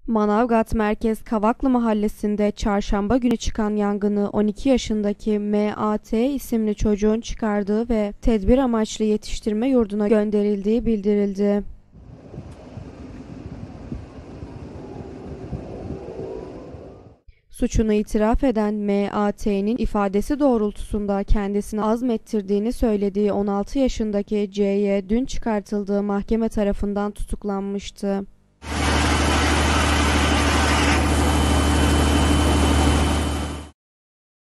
Manavgat Merkez Kavaklı Mahallesi'nde çarşamba günü çıkan yangını 12 yaşındaki M.A.T. isimli çocuğun çıkardığı ve tedbir amaçlı yetiştirme yurduna gönderildiği bildirildi. Suçunu itiraf eden M.A.T'nin ifadesi doğrultusunda kendisini azmettirdiğini söylediği 16 yaşındaki C.Y. dün çıkartıldığı mahkeme tarafından tutuklanmıştı.